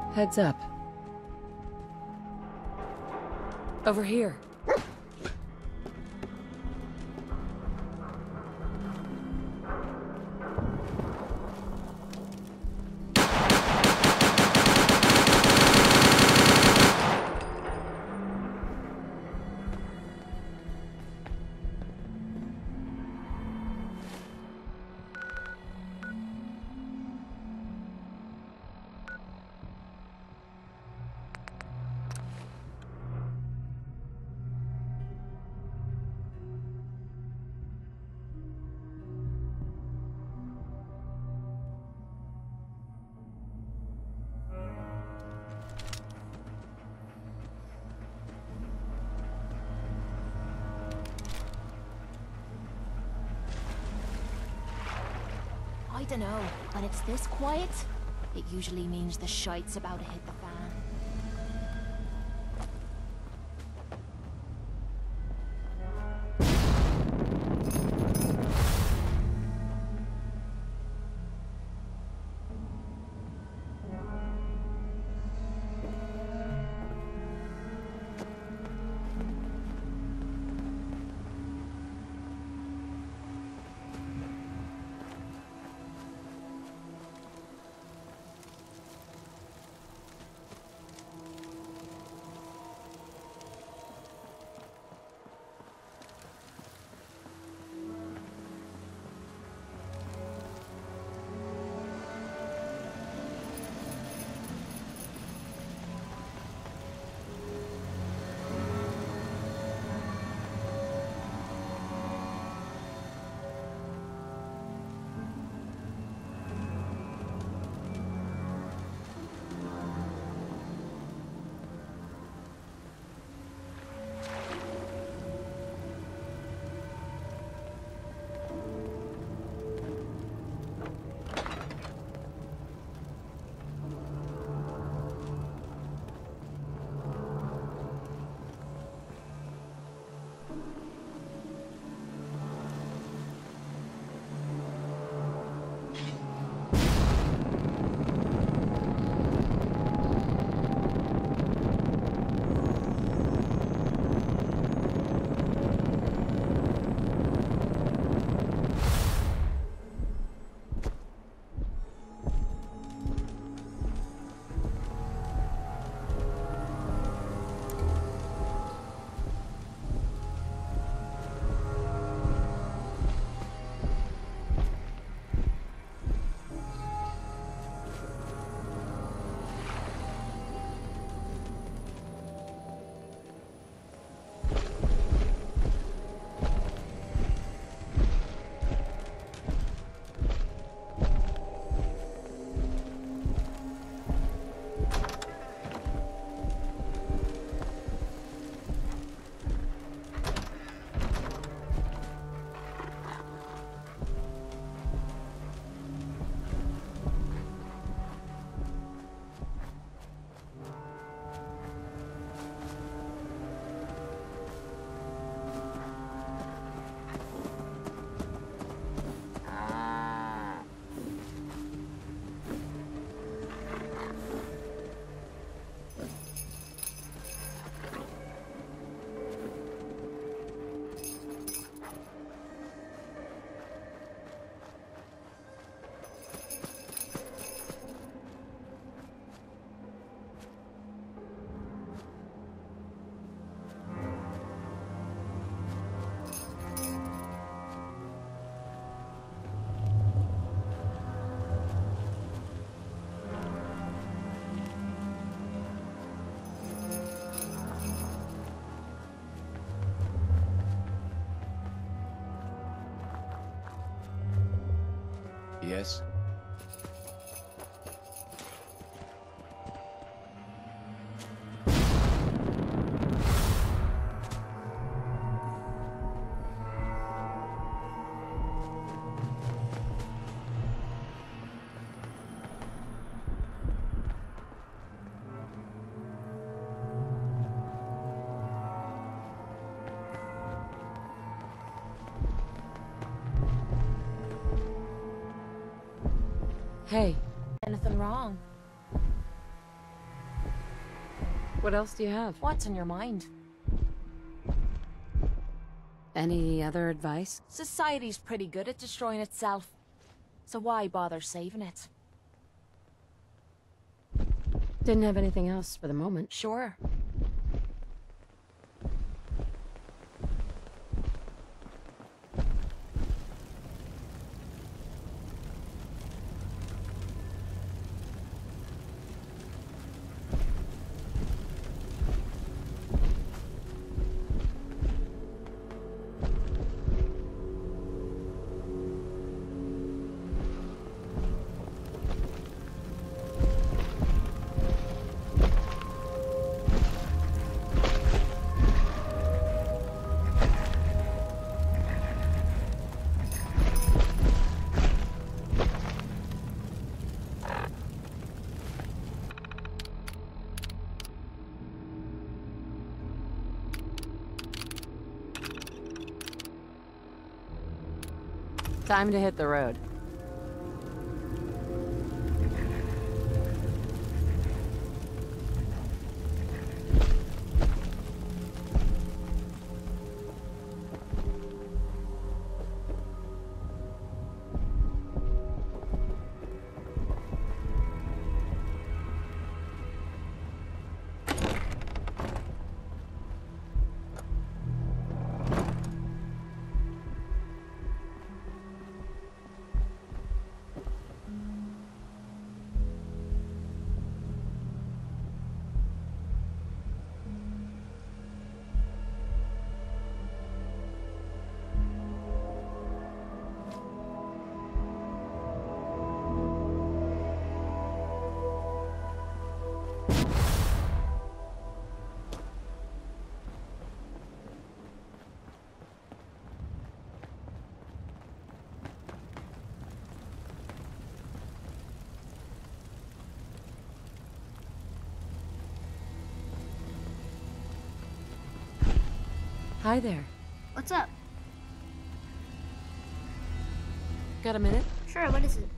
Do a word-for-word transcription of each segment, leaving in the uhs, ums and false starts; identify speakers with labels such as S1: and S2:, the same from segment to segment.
S1: Heads up. Over here.
S2: I dunno. When it's this quiet, it usually means the shite's about to hit the fan.
S3: Yes?
S1: Hey.
S2: Anything wrong?
S1: What else do you have?
S2: What's on your mind?
S1: Any other advice?
S2: Society's pretty good at destroying itself. So why bother saving it?
S1: Didn't have anything else for the moment.
S2: Sure.
S1: Time to hit the road. Hi there.
S3: What's up?
S1: Got a minute?
S3: Sure, what is it?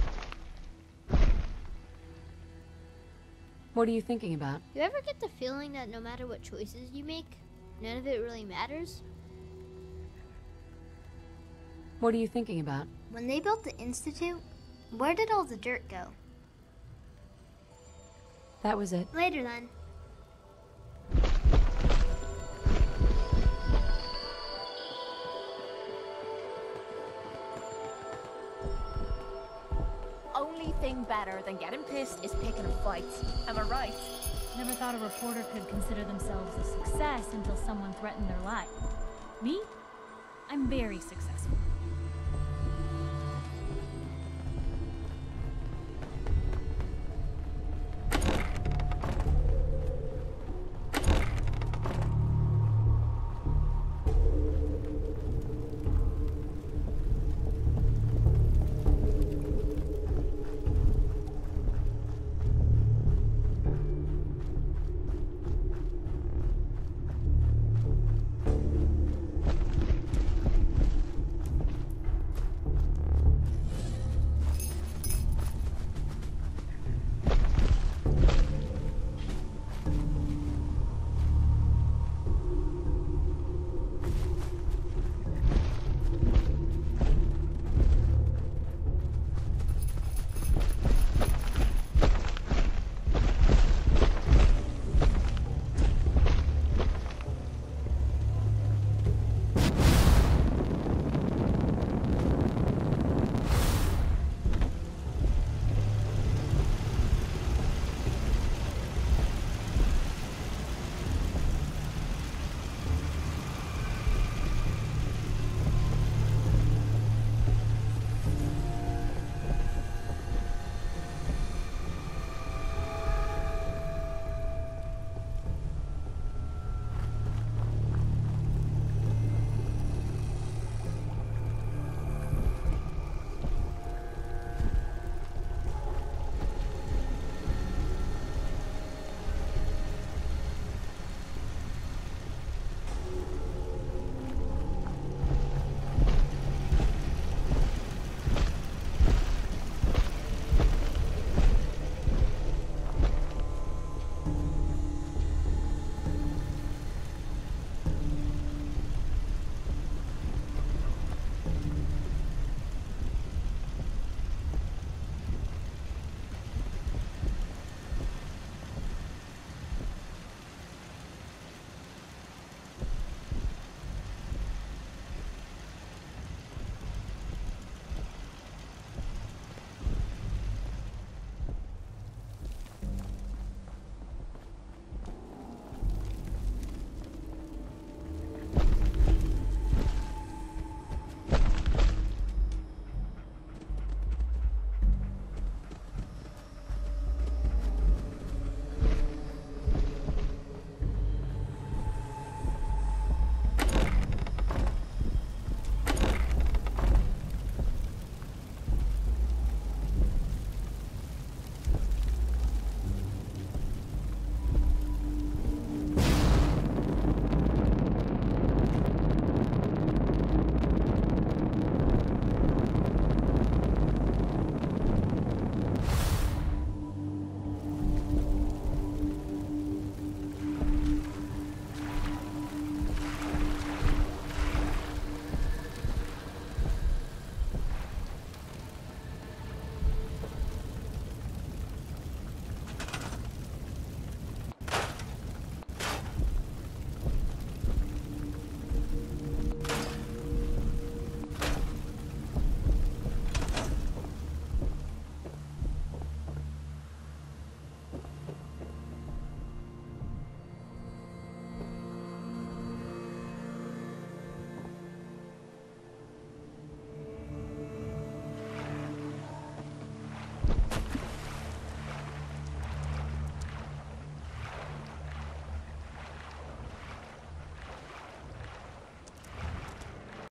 S1: What are you thinking about?
S3: You ever get the feeling that no matter what choices you make, none of it really matters?
S1: What are you thinking about?
S3: When they built the Institute, where did all the dirt go?
S1: That was it.
S3: Later then.
S2: Only thing better than getting pissed is picking a fight. Am I right?
S4: Never thought a reporter could consider themselves a success until someone threatened their life. Me? I'm very successful.